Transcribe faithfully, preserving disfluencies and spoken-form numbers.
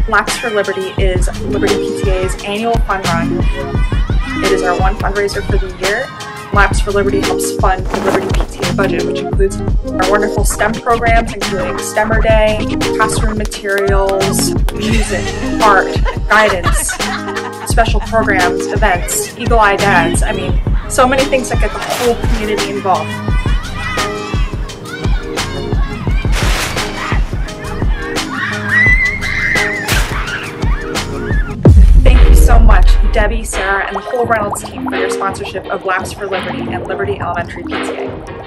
Laps for Liberty is Liberty P T A's annual fun run. It is our one fundraiser for the year. Laps for Liberty helps fund the Liberty P T A budget, which includes our wonderful STEM programs, including STEMmer Day, classroom materials, music, art, guidance, special programs, events, Eagle Eye Dads. I mean, so many things that get the whole community involved. So much, Debbie, Sarah, and the whole Reynolds team for your sponsorship of Laps for Liberty and Liberty Elementary P T A.